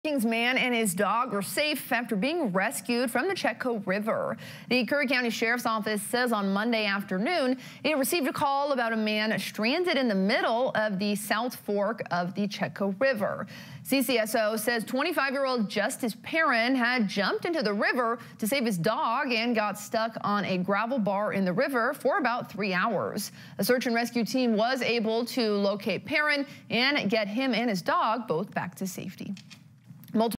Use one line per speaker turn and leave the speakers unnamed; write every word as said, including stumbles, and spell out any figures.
Brookings man and his dog were safe after being rescued from the Chetco River. The Curry County Sheriff's Office says on Monday afternoon it received a call about a man stranded in the middle of the South Fork of the Chetco River. C C S O says twenty-five-year-old Justice Perrin had jumped into the river to save his dog and got stuck on a gravel bar in the river for about three hours. A search and rescue team was able to locate Perrin and get him and his dog both back to safety. Multiple